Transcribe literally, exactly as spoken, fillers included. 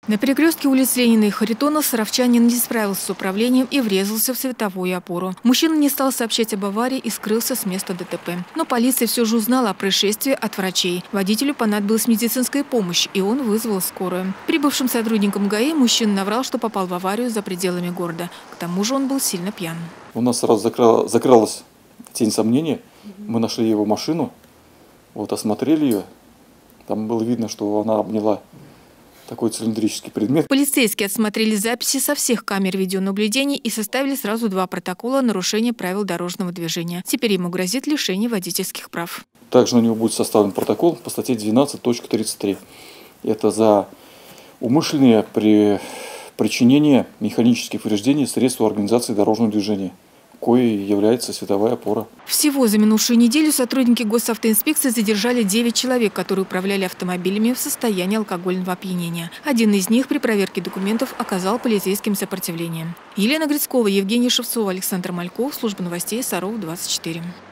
На перекрестке улиц Ленина и Харитонова саровчанин не справился с управлением и врезался в световую опору. Мужчина не стал сообщать об аварии и скрылся с места ДТП. Но полиция все же узнала о происшествии от врачей. Водителю понадобилась медицинская помощь, и он вызвал скорую. Прибывшим сотрудникам ГАИ мужчина наврал, что попал в аварию за пределами города. К тому же он был сильно пьян. У нас сразу закра... закралась тень сомнения. Мы нашли его машину, вот, осмотрели ее. Там было видно, что она обняла такой цилиндрический предмет. Полицейские осмотрели записи со всех камер видеонаблюдения и составили сразу два протокола о нарушении правил дорожного движения. Теперь ему грозит лишение водительских прав. Также на него будет составлен протокол по статье двенадцать точка тридцать три. Это за умышленное при... причинение механических повреждений средству организации дорожного движения, коей является световая опора. Всего за минувшую неделю сотрудники госавтоинспекции задержали девять человек, которые управляли автомобилями в состоянии алкогольного опьянения. Один из них при проверке документов оказал полицейским сопротивление. Елена Грицкова, Евгений Шевцова, Александр Мальков, служба новостей Саров двадцать четыре.